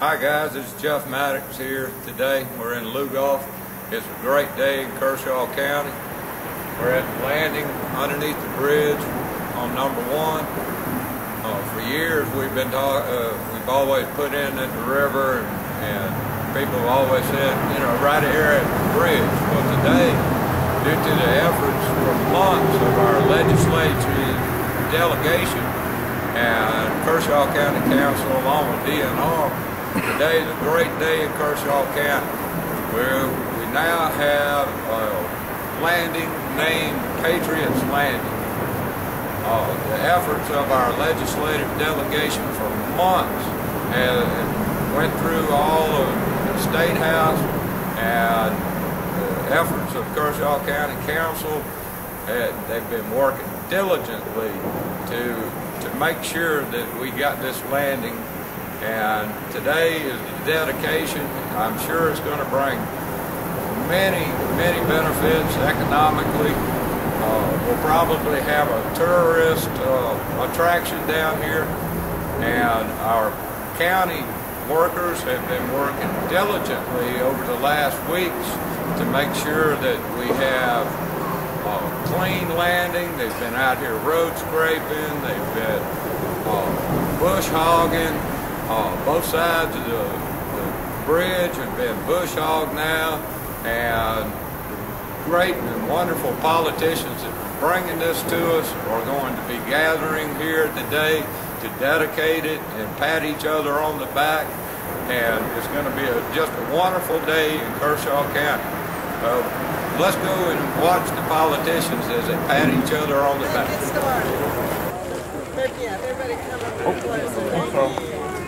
Hi guys, this is Jeff Maddox here today. We're in Lugoff. It's a great day in Kershaw County. We're at the landing underneath the bridge on number 1. For years we've always put in at the river, and people have always said, you know, right here at the bridge. Well, today, due to the efforts for months of our legislative delegation and Kershaw County Council along with DNR, today is a great day in Kershaw County, where we now have a landing named Patriots Landing. The efforts of our legislative delegation for months went through all of the State House, and the efforts of Kershaw County Council, they've been working diligently to make sure that we got this landing. And today is the dedication. I'm sure it's going to bring many benefits economically. We'll probably have a tourist attraction down here, and our county workers have been working diligently over the last weeks to make sure that we have a clean landing. They've been out here road scraping, they've been bush hogging. Both sides of the bridge have been bush hogged now, and great and wonderful politicians that are bringing this to us are going to be gathering here today to dedicate it and pat each other on the back, and it's going to be just a wonderful day in Kershaw County. Let's go and watch the politicians as they pat each other on the back. Get started. Yeah, everybody come up and closer.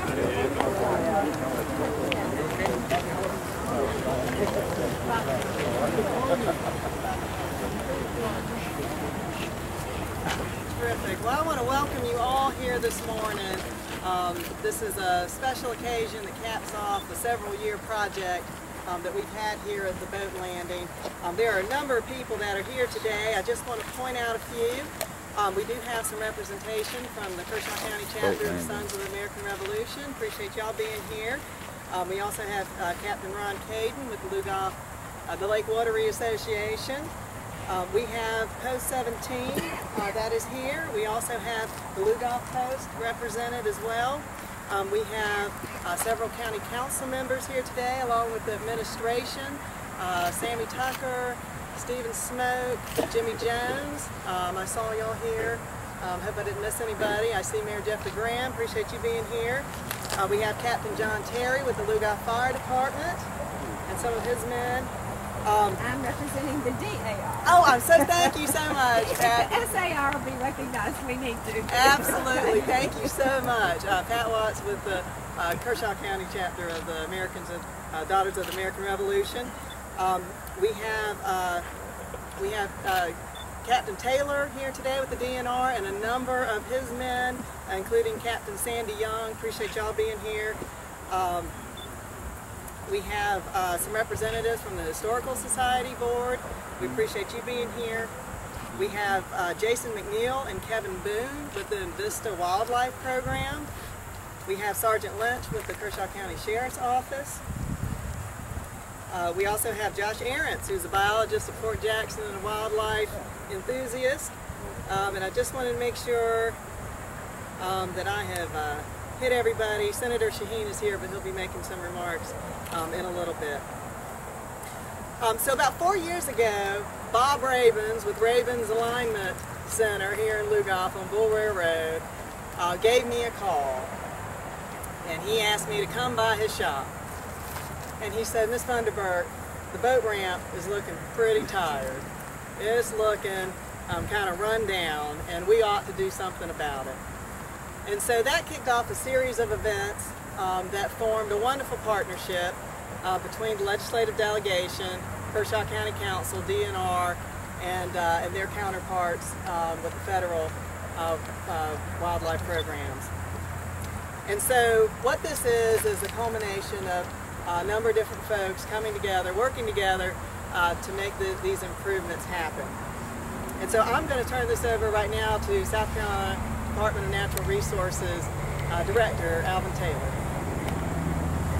Terrific. Well, I want to welcome you all here this morning. This is a special occasion that caps off a several-year project that we've had here at the boat landing. There are a number of people that are here today. I just want to point out a few. We do have some representation from the Kershaw County chapter of the Sons of the American Revolution. Appreciate y'all being here. We also have Captain Ron Caden with the Lugoff, the Lake Watery Association. We have Post 17 that is here. We also have the Lugoff Post represented as well. We have several county council members here today, along with the administration. Sammy Tucker, Stephen Smoke, Jimmy Jones. I saw y'all here. Hope I didn't miss anybody. I see Mayor Jeffrey Graham. Appreciate you being here. We have Captain John Terry with the Lugoff Fire Department and some of his men. I'm representing the DAR. Oh, thank you so much, Pat. The SAR will be recognized. We need to. Absolutely. Thank you so much. Pat Watts with the Kershaw County chapter of the Americans and Daughters of the American Revolution. We have Captain Taylor here today with the DNR and a number of his men, including Captain Sandy Young. Appreciate y'all being here. We have some representatives from the Historical Society Board. We appreciate you being here. We have Jason McNeil and Kevin Boone with the Vista Wildlife Program. We have Sergeant Lynch with the Kershaw County Sheriff's Office. We also have Josh Arentz, who's a biologist at Fort Jackson and a wildlife enthusiast. And I just wanted to make sure that I have hit everybody. Senator Shaheen is here, but he'll be making some remarks in a little bit. So about 4 years ago, Bob Rabens with Rabens Alignment Center here in Lugoff on Bullware Road gave me a call, and he asked me to come by his shop. And he said, Miss Funderburk, the boat ramp is looking pretty tired. It's looking kind of run down, and we ought to do something about it. And so that kicked off a series of events that formed a wonderful partnership between the legislative delegation, Kershaw County Council, DNR, and their counterparts with the federal wildlife programs. And so what this is a culmination of a number of different folks coming together, working together to make these improvements happen. And so I'm going to turn this over right now to South Carolina Department of Natural Resources Director Alvin Taylor.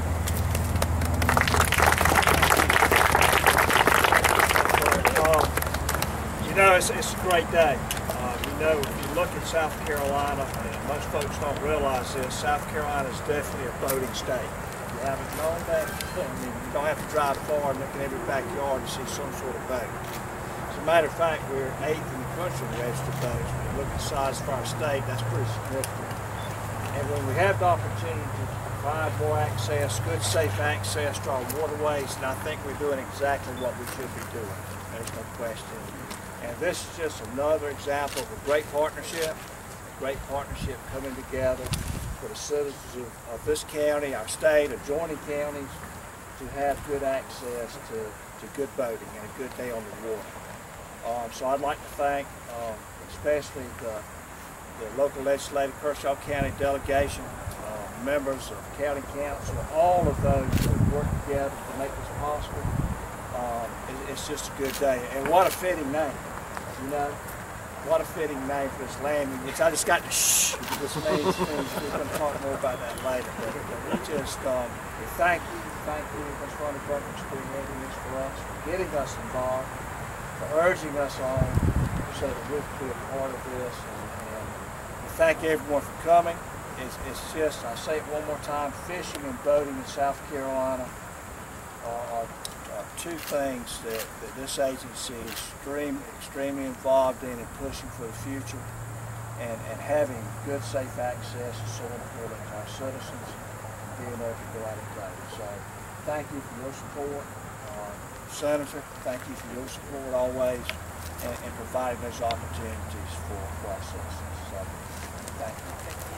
You know, it's a great day. You know, if you look at South Carolina, and most folks don't realize this, South Carolina is definitely a boating state. If you haven't known that, I mean, you don't have to drive far and look in every backyard to see some sort of boat. As a matter of fact, we're 8th in the country in registered boats. When you look at the size of our state, that's pretty significant. And when we have the opportunity to provide more access, good, safe access to our waterways, and I think we're doing exactly what we should be doing. There's no question. And this is just another example of a great partnership coming together for the citizens of this county, our state, adjoining counties, to have good access to good boating and a good day on the water. So I'd like to thank especially the local legislative Kershaw County delegation, members of county council, all of those who have worked together to make this possible. It's just a good day, and what a fitting name, you know, what a fitting name for this landing. I just got to shh, this means we're going to talk more about that later, but we just, we thank you, Ms. Funderburk, for spearheading this for us, for getting us involved, for urging us on so that we can be a part of this, and we thank everyone for coming. It's just, I'll say it one more time, fishing and boating in South Carolina are two things that this agency is extremely involved in and pushing for the future, and having good, safe access is so important to our citizens, being able to go out and boat. So thank you for your support. Senator, thank you for your support always, and providing those opportunities for our citizens. So thank you.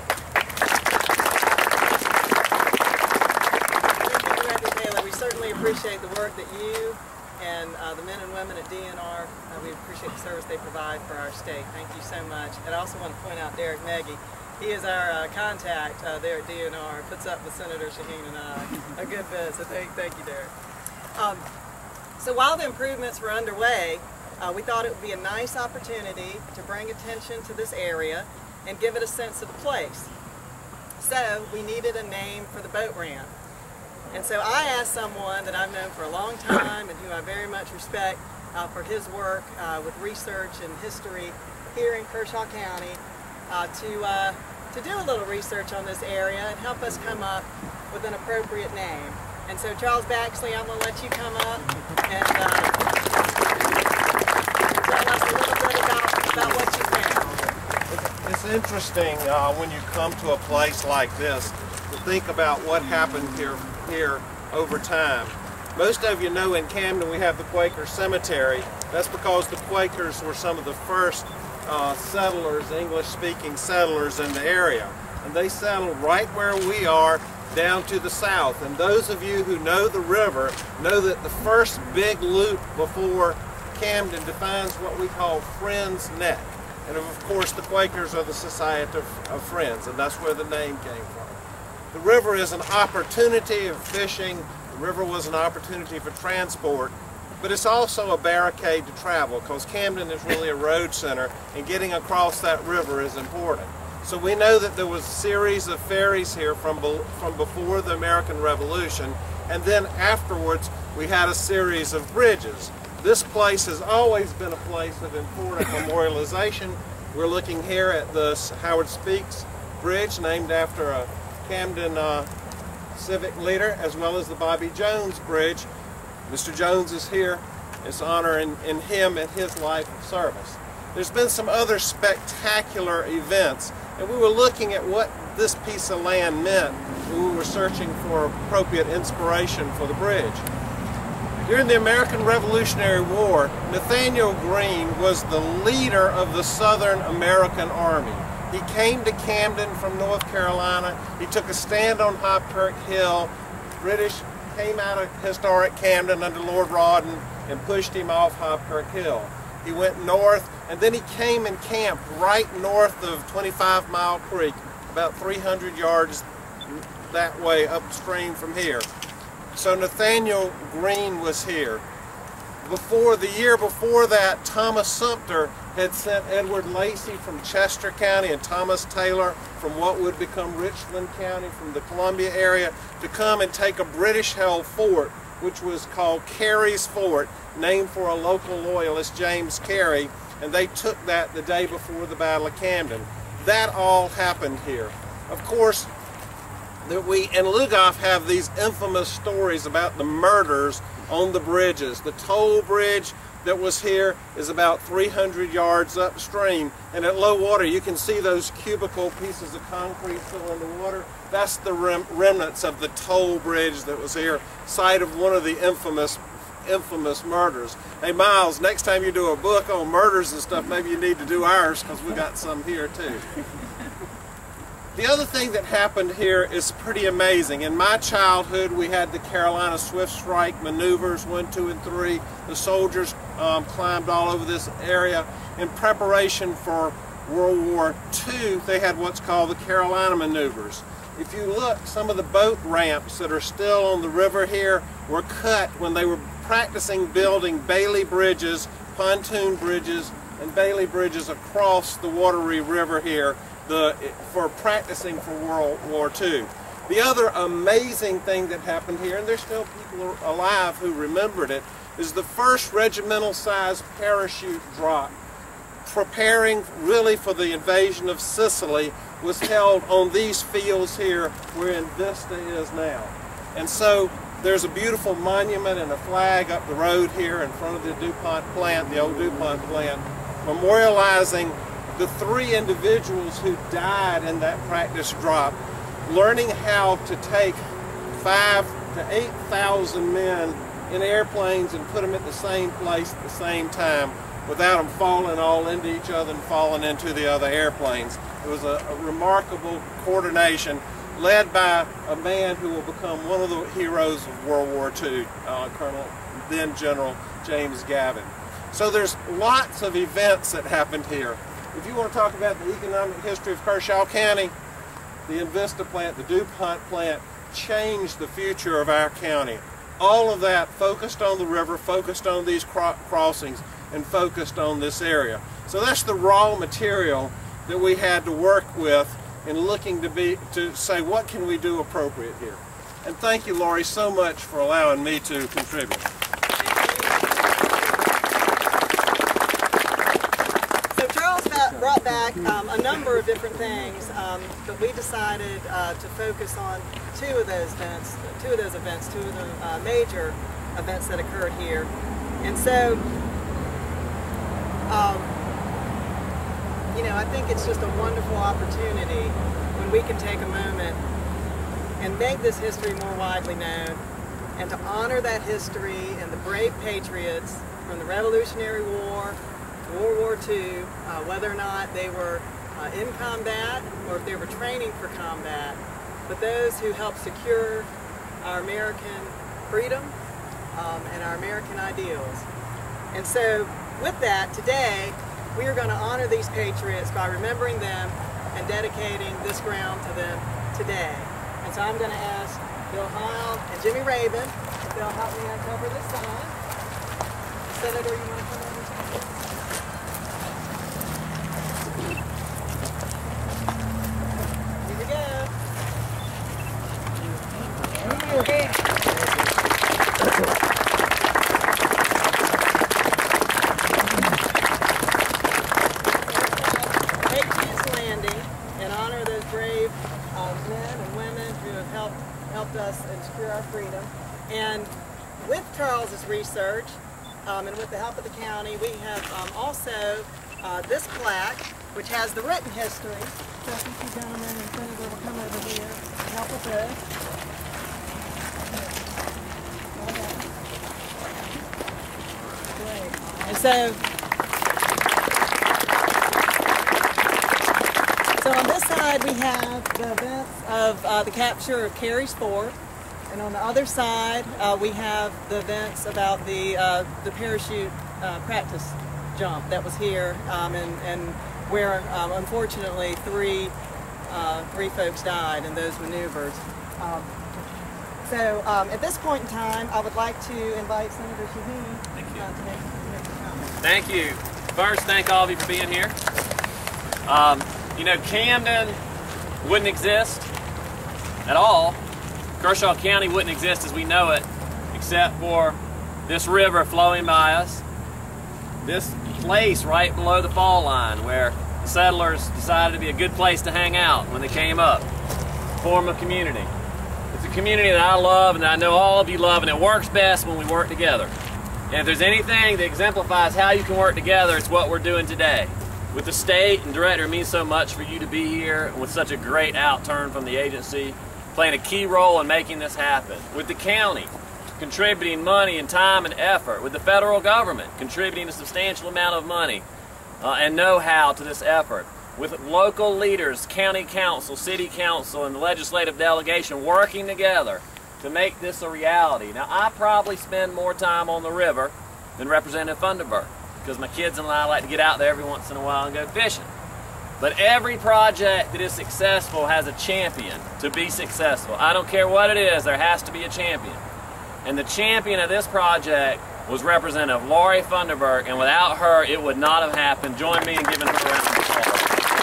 We certainly appreciate the work that you and the men and women at DNR, we appreciate the service they provide for our state. Thank you so much. And I also want to point out Derek Meggie. He is our contact there at DNR, puts up with Senator Shaheen and I a good bit, so thank you, Derek. So while the improvements were underway, we thought it would be a nice opportunity to bring attention to this area and give it a sense of the place. So we needed a name for the boat ramp. And so I asked someone that I've known for a long time and who I very much respect for his work with research and history here in Kershaw County to do a little research on this area and help us come up with an appropriate name. And so Charles Baxley, I'm going to let you come up and tell us a little bit about what you found. It's interesting when you come to a place like this to think about what happened here over time. Most of you know in Camden we have the Quaker Cemetery. That's because the Quakers were some of the first settlers, English-speaking settlers in the area. And they settled right where we are down to the south. And those of you who know the river know that the first big loop before Camden defines what we call Friends Neck. And of course the Quakers are the Society of Friends, and that's where the name came from. The river is an opportunity of fishing, the river was an opportunity for transport, but it's also a barricade to travel because Camden is really a road center and getting across that river is important. So we know that there was a series of ferries here from before the American Revolution, and then afterwards we had a series of bridges. This place has always been a place of important memorialization. We're looking here at the Howard Speaks Bridge, named after a Camden civic leader, as well as the Bobby Jones Bridge. Mr. Jones is here. It's honor in him and his life of service. There's been some other spectacular events, and we were looking at what this piece of land meant when we were searching for appropriate inspiration for the bridge. During the American Revolutionary War, Nathaniel Greene was the leader of the Southern American Army. He came to Camden from North Carolina. He took a stand on Hobkirk Hill. British came out of historic Camden under Lord Rawdon and pushed him off Hobkirk Hill. He went north, and then he came and camped right north of 25 Mile Creek, about 300 yards that way upstream from here. So Nathaniel Greene was here. The year before that, Thomas Sumter had sent Edward Lacey from Chester County and Thomas Taylor from what would become Richland County from the Columbia area to come and take a British-held fort, which was called Carey's Fort, named for a local loyalist, James Carey, and they took that the day before the Battle of Camden. That all happened here. Of course, that we in Lugoff have these infamous stories about the murders on the bridges. The toll bridge that was here is about 300 yards upstream, and at low water you can see those cubical pieces of concrete still in the water. That's the remnants of the toll bridge that was here, site of one of the infamous murders. Hey Miles, next time you do a book on murders and stuff, maybe you need to do ours, because we got some here too. The other thing that happened here is pretty amazing. In my childhood, we had the Carolina Swift Strike maneuvers, 1, 2, and 3. The soldiers climbed all over this area. In preparation for World War II, they had what's called the Carolina maneuvers. If you look, some of the boat ramps that are still on the river here were cut when they were practicing building Bailey bridges, pontoon bridges, and Bailey bridges across the watery river here for practicing for World War II. The other amazing thing that happened here, and there's still people alive who remembered it, is the first regimental-sized parachute drop, preparing really for the invasion of Sicily, was held on these fields here where Vista is now. And so there's a beautiful monument and a flag up the road here in front of the DuPont plant, the old DuPont plant, memorializing the 3 individuals who died in that practice drop, learning how to take 5,000 to 8,000 men in airplanes and put them at the same place at the same time without them falling all into each other and falling into the other airplanes. It was a remarkable coordination led by a man who will become one of the heroes of World War II, then General James Gavin. So there's lots of events that happened here. If you want to talk about the economic history of Kershaw County, the Invista plant, the DuPont plant, changed the future of our county. All of that focused on the river, focused on these crossings, and focused on this area. So that's the raw material that we had to work with in looking to say what can we do appropriate here. And thank you, Laurie, so much for allowing me to contribute. Brought back a number of different things, but we decided to focus on two of those events, two of the major events that occurred here. And so, you know, I think it's just a wonderful opportunity when we can take a moment and make this history more widely known, and to honor that history and the brave patriots from the Revolutionary War, World War II, whether or not they were in combat or if they were training for combat, but those who helped secure our American freedom and our American ideals. And so with that, today we are going to honor these patriots by remembering them and dedicating this ground to them today. And so I'm going to ask Bill Heil and Jimmy Rabin if they'll help me uncover this sign. Senator, you want to come over? Okay. Patriots Landing, in honor of those brave men and women who have helped us and secure our freedom. And with Charles's research and with the help of the county, we have also this plaque, which has the written history. So if you two gentlemen and Senator will come over here and help with this. And so on this side we have the events of the capture of Carey's Fort, and on the other side we have the events about the parachute practice jump that was here, and where unfortunately three folks died in those maneuvers. So at this point in time, I would like to invite Senator Shaheen to make a comment. Thank you. First, thank all of you for being here. You know, Camden wouldn't exist at all. Kershaw County wouldn't exist as we know it, except for this river flowing by us, this place right below the fall line where the settlers decided to be a good place to hang out when they came up, form a community. It's a community that I love and that I know all of you love, and it works best when we work together. And if there's anything that exemplifies how you can work together, it's what we're doing today. With the state and director, it means so much for you to be here with such a great outturn from the agency, playing a key role in making this happen. With the county, contributing money and time and effort. With the federal government, contributing a substantial amount of money and know-how to this effort. With local leaders, county council, city council, and the legislative delegation working together to make this a reality. Now, I probably spend more time on the river than Representative Funderburk, because my kids and I like to get out there every once in a while and go fishing. But every project that is successful has a champion to be successful. I don't care what it is, there has to be a champion. And the champion of this project was Representative Laurie Funderburk, and without her, it would not have happened. Join me in giving her a round of applause.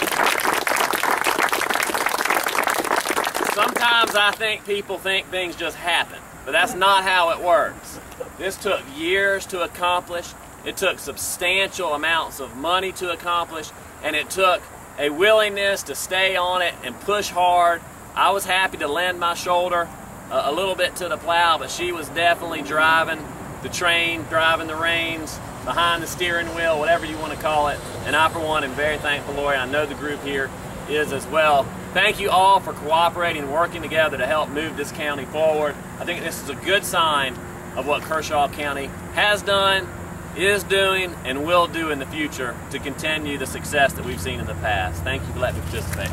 Sometimes I think people think things just happen, but that's not how it works. This took years to accomplish. It took substantial amounts of money to accomplish, and it took a willingness to stay on it and push hard. I was happy to lend my shoulder a little bit to the plow, but she was definitely driving the train, driving the reins, behind the steering wheel, whatever you want to call it. And I, for one, am very thankful, Laurie. I know the group here is as well. Thank you all for cooperating and working together to help move this county forward. I think this is a good sign of what Kershaw County has done, is doing, and will do in the future to continue the success that we've seen in the past. Thank you for letting me participate.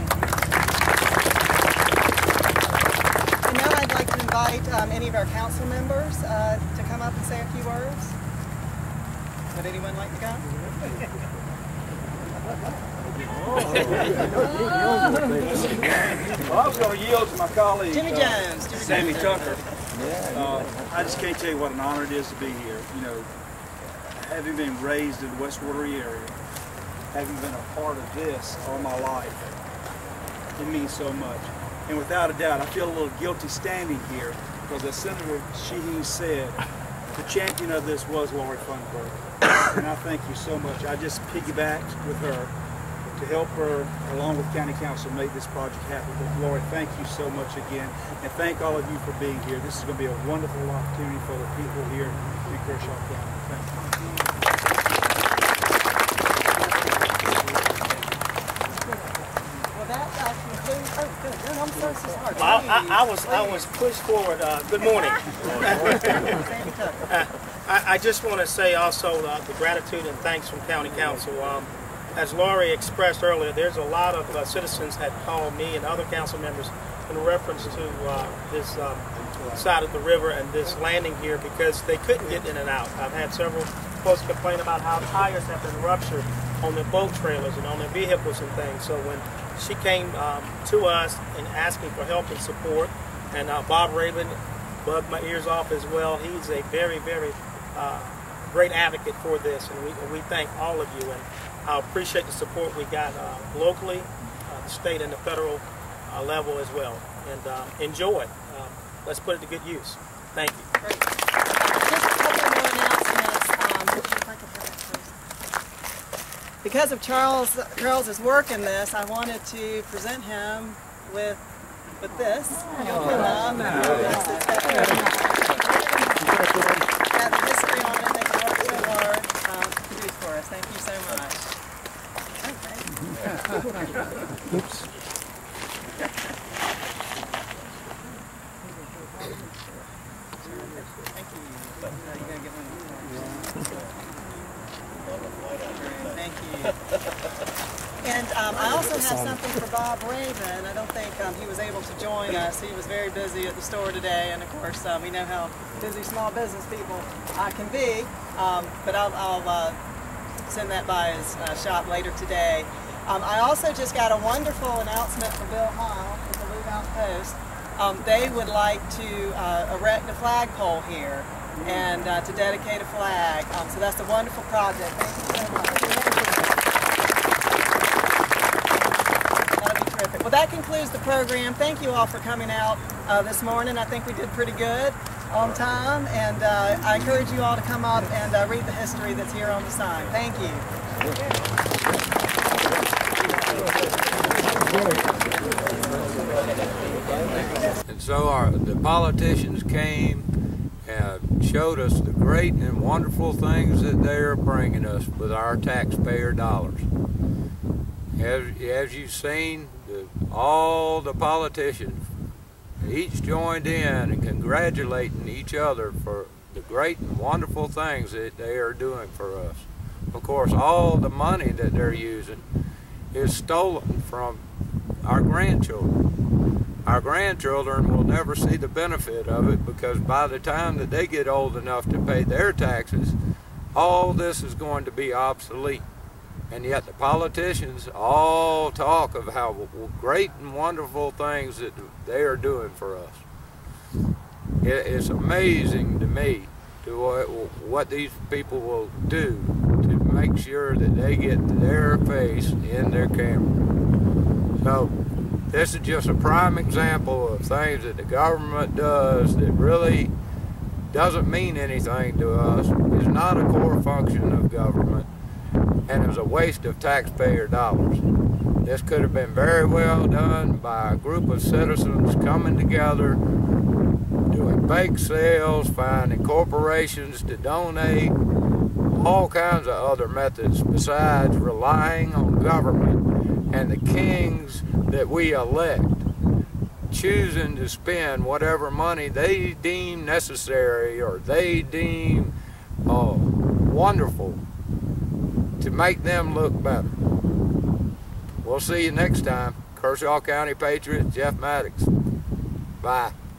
And now I'd like to invite any of our council members to come up and say a few words. Would anyone like to go? Well, I was going to yield to my colleague, Jimmy Jones. Sammy Tucker. I just can't tell you what an honor it is to be here. You know, having been raised in the West Rotary area, having been a part of this all my life, it means so much. And without a doubt, I feel a little guilty standing here because, as Senator Sheehy said, the champion of this was Laurie Funderburk. And I thank you so much. I just piggybacked with her to help her, along with County Council, make this project happen. But Laurie, thank you so much again. And thank all of you for being here. This is going to be a wonderful opportunity for the people here in Kershaw County. Thank you. I was pushed forward. Good morning. I just want to say also the gratitude and thanks from County Council. As Laurie expressed earlier, there's a lot of citizens that called me and other council members in reference to this side of the river and this landing here because they couldn't get in and out. I've had several folks complain about how tires have been ruptured on their boat trailers and on their vehicles and things. So when she came to us and asking for help and support, and Bob Raven bugged my ears off as well. He's a very, very great advocate for this, and we thank all of you. And I appreciate the support we got locally, the state and the federal level as well. And enjoy. Let's put it to good use. Thank you. Great. Just a couple more announcements. Because of Charles's work in this, I wanted to present him with this. Got the history on it that he worked so hard to produce for us. Thank you so much. Okay. Oops. Thank you. You're gonna get one. Thank you. And I also have something for Bob Raven. I don't think he was able to join us. He was very busy at the store today, and of course we know how busy small business people can be. But I'll send that by his shop later today. I also just got a wonderful announcement from Bill Heil with the Lookout Post. They would like to erect a flagpole here and to dedicate a flag. So that's a wonderful project. Thank you so much. That'll be terrific. Well, that concludes the program. Thank you all for coming out this morning. I think we did pretty good. on time, and I encourage you all to come up and read the history that's here on the sign. Thank you. And so the politicians came and showed us the great and wonderful things that they are bringing us with our taxpayer dollars. As you've seen, all the politicians each joined in and congratulating each other for the great and wonderful things that they are doing for us. Of course, all the money that they're using is stolen from our grandchildren. Our grandchildren will never see the benefit of it, because by the time that they get old enough to pay their taxes, all this is going to be obsolete. And yet the politicians all talk of how great and wonderful things that they are doing for us. It's amazing to me what these people will do to make sure that they get their face in their camera. So this is just a prime example of things that the government does that really doesn't mean anything to us. It's not a core function of government, and it was a waste of taxpayer dollars. This could have been very well done by a group of citizens coming together, doing bake sales, finding corporations to donate, all kinds of other methods besides relying on government and the kings that we elect, choosing to spend whatever money they deem necessary or they deem wonderful to make them look better. We'll see you next time. Kershaw County Patriots, Jeff Maddox. Bye.